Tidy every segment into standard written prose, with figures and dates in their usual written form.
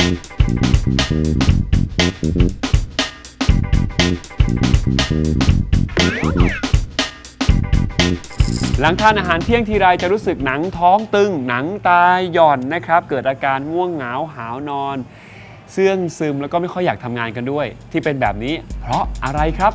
หลังทานอาหารเที่ยงทีไรจะรู้สึกหนังท้องตึงหนังตาหย่อนนะครับเกิดอาการง่วงเหงาหาวนอนเสื่องซึมแล้วก็ไม่ค่อยอยากทำงานกันด้วยที่เป็นแบบนี้เพราะอะไรครับ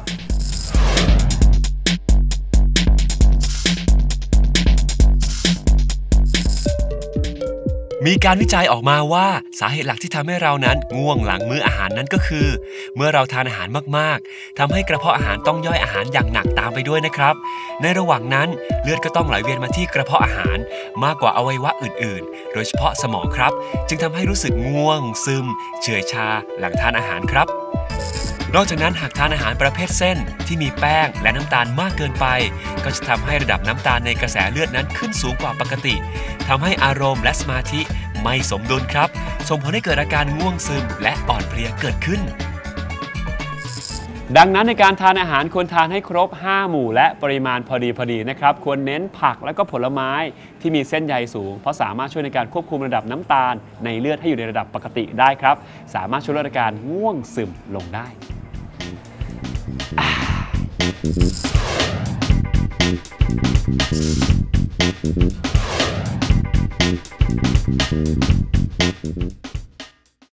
มีการวิจัยออกมาว่าสาเหตุหลักที่ทำให้เรานั้นง่วงหลังมื้ออาหารนั้นก็คือเมื่อเราทานอาหารมากๆทำให้กระเพาะอาหารต้องย่อยอาหารอย่างหนักตามไปด้วยนะครับในระหว่างนั้นเลือดก็ต้องไหลเวียนมาที่กระเพาะอาหารมากกว่าอวัยวะอื่นๆโดยเฉพาะสมองครับจึงทำให้รู้สึกง่วงซึมเฉื่อยชาหลังทานอาหารครับนอกจากนั้นหากทานอาหารประเภทเส้นที่มีแป้งและน้ำตาลมากเกินไปก็จะทำให้ระดับน้ำตาลในกระแสเลือดนั้นขึ้นสูงกว่าปกติทำให้อารมณ์และสมาธิไม่สมดุลครับส่งผลให้เกิดอาการง่วงซึมและอ่อนเพลียเกิดขึ้นดังนั้นในการทานอาหารควรทานให้ครบ5หมู่และปริมาณพอดีนะครับควรเน้นผักและก็ผลไม้ที่มีเส้นใยสูงเพราะสามารถช่วยในการควบคุมระดับน้ำตาลในเลือดให้อยู่ในระดับปกติได้ครับสามารถช่วยลดอาการง่วงซึมลงได้